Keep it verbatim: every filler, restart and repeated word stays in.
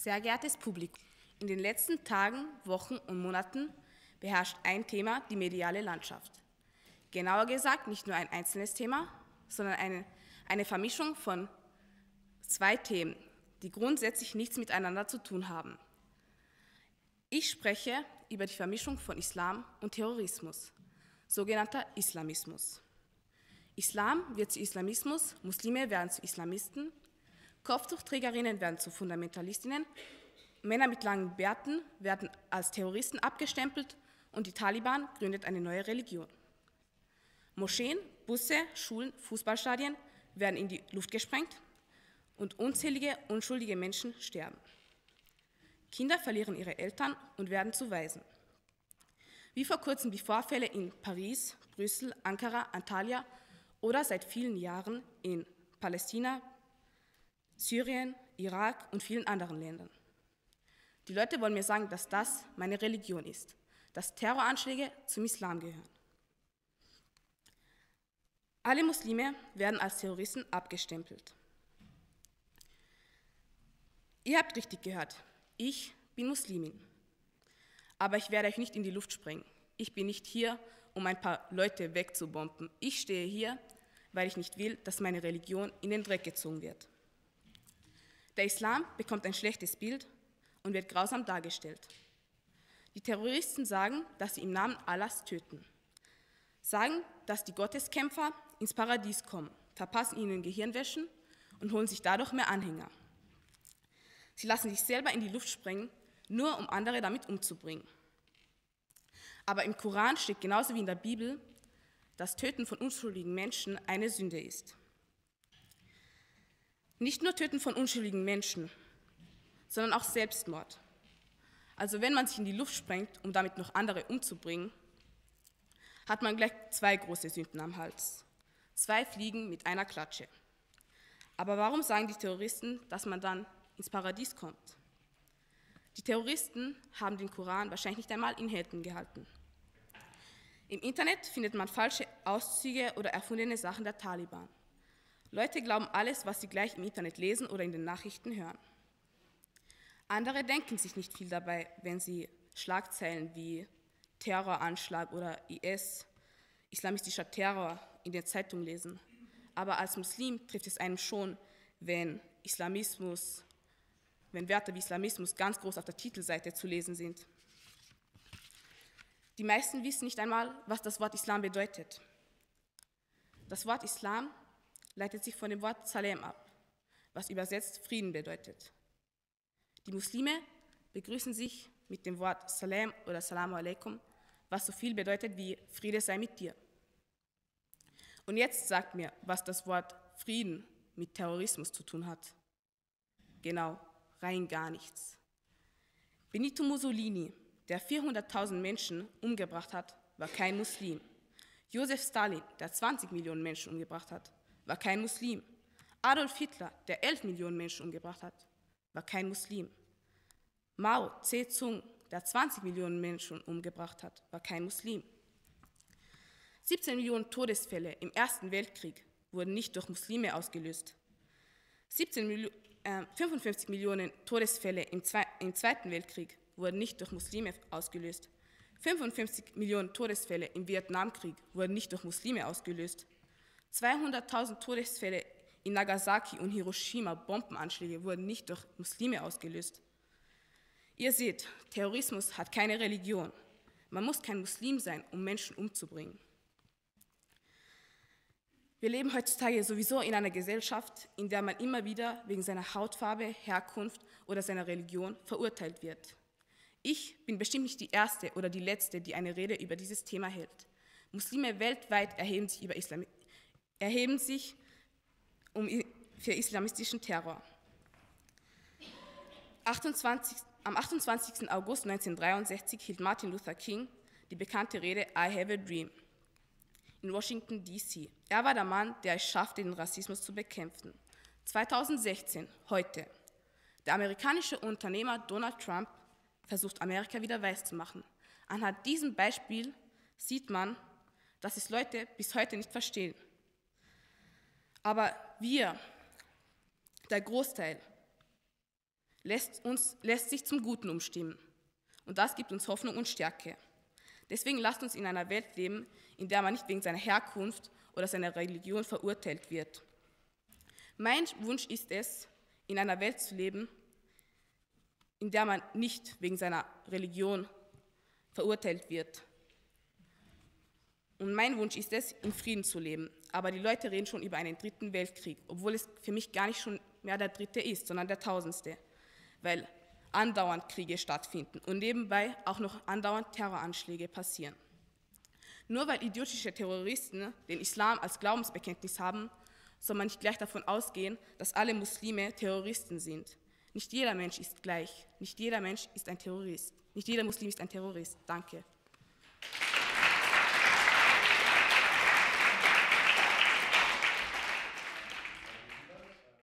Sehr geehrtes Publikum, in den letzten Tagen, Wochen und Monaten beherrscht ein Thema die mediale Landschaft. Genauer gesagt nicht nur ein einzelnes Thema, sondern eine, eine Vermischung von zwei Themen, die grundsätzlich nichts miteinander zu tun haben. Ich spreche über die Vermischung von Islam und Terrorismus, sogenannter Islamismus. Islam wird zu Islamismus, Muslime werden zu Islamisten, Kopftuchträgerinnen werden zu Fundamentalistinnen, Männer mit langen Bärten werden als Terroristen abgestempelt und die Taliban gründet eine neue Religion. Moscheen, Busse, Schulen, Fußballstadien werden in die Luft gesprengt und unzählige unschuldige Menschen sterben. Kinder verlieren ihre Eltern und werden zu Waisen. Wie vor kurzem die Vorfälle in Paris, Brüssel, Ankara, Antalya oder seit vielen Jahren in Palästina, Syrien, Irak und vielen anderen Ländern. Die Leute wollen mir sagen, dass das meine Religion ist, dass Terroranschläge zum Islam gehören. Alle Muslime werden als Terroristen abgestempelt. Ihr habt richtig gehört, ich bin Muslimin. Aber ich werde euch nicht in die Luft sprengen. Ich bin nicht hier, um ein paar Leute wegzubomben. Ich stehe hier, weil ich nicht will, dass meine Religion in den Dreck gezogen wird. Der Islam bekommt ein schlechtes Bild und wird grausam dargestellt. Die Terroristen sagen, dass sie im Namen Allahs töten. Sagen, dass die Gotteskämpfer ins Paradies kommen, verpassen ihnen Gehirnwäschen und holen sich dadurch mehr Anhänger. Sie lassen sich selber in die Luft sprengen, nur um andere damit umzubringen. Aber im Koran steht genauso wie in der Bibel, dass Töten von unschuldigen Menschen eine Sünde ist. Nicht nur Töten von unschuldigen Menschen, sondern auch Selbstmord. Also wenn man sich in die Luft sprengt, um damit noch andere umzubringen, hat man gleich zwei große Sünden am Hals. Zwei Fliegen mit einer Klatsche. Aber warum sagen die Terroristen, dass man dann ins Paradies kommt? Die Terroristen haben den Koran wahrscheinlich nicht einmal in Händen gehalten. Im Internet findet man falsche Auszüge oder erfundene Sachen der Taliban. Leute glauben alles, was sie gleich im Internet lesen oder in den Nachrichten hören. Andere denken sich nicht viel dabei, wenn sie Schlagzeilen wie Terroranschlag oder I S, islamistischer Terror, in der Zeitung lesen. Aber als Muslim trifft es einen schon, wenn Islamismus, wenn Wörter wie Islamismus ganz groß auf der Titelseite zu lesen sind. Die meisten wissen nicht einmal, was das Wort Islam bedeutet. Das Wort Islam leitet sich von dem Wort Salam ab, was übersetzt Frieden bedeutet. Die Muslime begrüßen sich mit dem Wort Salam oder Salamu alaikum, was so viel bedeutet wie Friede sei mit dir. Und jetzt sagt mir, was das Wort Frieden mit Terrorismus zu tun hat. Genau, rein gar nichts. Benito Mussolini, der vierhunderttausend Menschen umgebracht hat, war kein Muslim. Josef Stalin, der zwanzig Millionen Menschen umgebracht hat, war kein Muslim. Adolf Hitler, der elf Millionen Menschen umgebracht hat, war kein Muslim. Mao Zedong, der zwanzig Millionen Menschen umgebracht hat, war kein Muslim. siebzehn Millionen Todesfälle im Ersten Weltkrieg wurden nicht durch Muslime ausgelöst. siebzehn Milli- äh, fünfundfünfzig Millionen Todesfälle im, Zwe- im Zweiten Weltkrieg wurden nicht durch Muslime ausgelöst. fünfundfünfzig Millionen Todesfälle im Vietnamkrieg wurden nicht durch Muslime ausgelöst. zweihunderttausend Todesfälle in Nagasaki und Hiroshima, Bombenanschläge, wurden nicht durch Muslime ausgelöst. Ihr seht, Terrorismus hat keine Religion. Man muss kein Muslim sein, um Menschen umzubringen. Wir leben heutzutage sowieso in einer Gesellschaft, in der man immer wieder wegen seiner Hautfarbe, Herkunft oder seiner Religion verurteilt wird. Ich bin bestimmt nicht die Erste oder die Letzte, die eine Rede über dieses Thema hält. Muslime weltweit erheben sich, über Islam, erheben sich um, für islamistischen Terror. achtundzwanzig, am achtundzwanzigsten August neunzehnhundertdreiundsechzig hielt Martin Luther King die bekannte Rede I Have a Dream in Washington, D C Er war der Mann, der es schaffte, den Rassismus zu bekämpfen. zweitausendsechzehn, heute. Der amerikanische Unternehmer Donald Trump versucht, Amerika wieder weiß zu machen. Anhand diesem Beispiel sieht man, dass es Leute bis heute nicht verstehen. Aber wir, der Großteil, lässt, uns, lässt sich zum Guten umstimmen. Und das gibt uns Hoffnung und Stärke. Deswegen lasst uns in einer Welt leben, in der man nicht wegen seiner Herkunft oder seiner Religion verurteilt wird. Mein Wunsch ist es, in einer Welt zu leben, in der man nicht wegen seiner Religion verurteilt wird. Und mein Wunsch ist es, in Frieden zu leben. Aber die Leute reden schon über einen dritten Weltkrieg, obwohl es für mich gar nicht schon mehr der dritte ist, sondern der tausendste, weil andauernd Kriege stattfinden und nebenbei auch noch andauernd Terroranschläge passieren. Nur weil idiotische Terroristen den Islam als Glaubensbekenntnis haben, soll man nicht gleich davon ausgehen, dass alle Muslime Terroristen sind. Nicht jeder Mensch ist gleich, nicht jeder Mensch ist ein Terrorist, nicht jeder Muslim ist ein Terrorist. Danke.